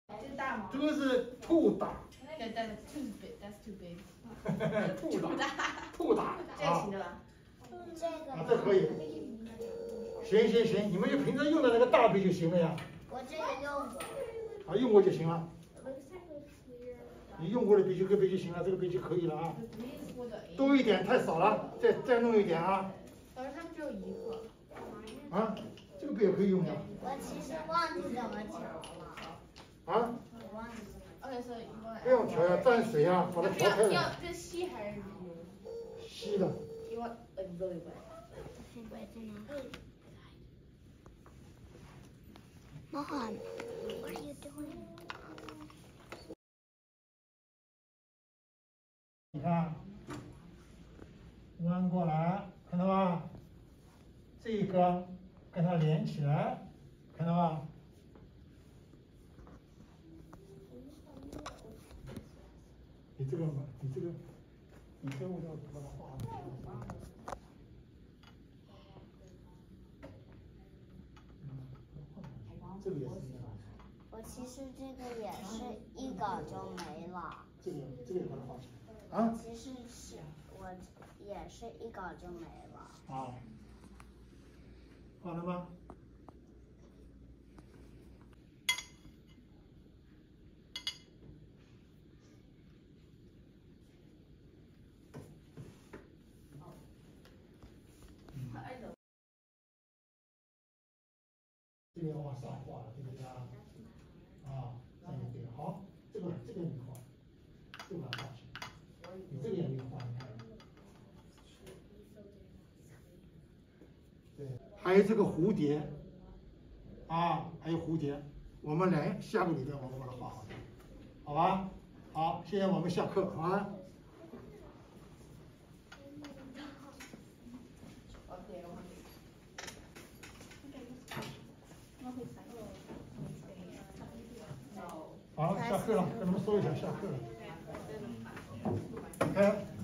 这个大吗？ 这个是兔大。 That's too big. That's too big. 兔大。 这个行的吧？ 这可以。行，你们就平时用的那个大杯就行了呀。 我这个用过。 用过就行了。你用过的杯就这杯就行了，这个杯就可以了啊。多一点太少了，再弄一点啊。 老师，他们只有一个。 这个杯也可以用呀。 我其实忘记怎么调了。我忘记。 OK，所以不用调呀，蘸水呀，把它调开了。 要这稀还是稀的。 You want like really wet? Mom, what are you doing? 你看，弯过来，看到吧？这个跟它连起来，看到吧？你这个我要把它画好。这个也是一样。 我其实这个也是一搞就没了。 这个也把它画起来。 其实是我也是一搞就没了。 画了吗？这个要往上画了，对不对啊？这样就对了。好，这个你画，这个把它画起来。你这个也没有画，你看。对，还有这个蝴蝶，还有蝴蝶，我们下个礼拜我们把它画好，好吧？好，现在我们下课，好吧？好，下课了，跟他们说一下下课了。开。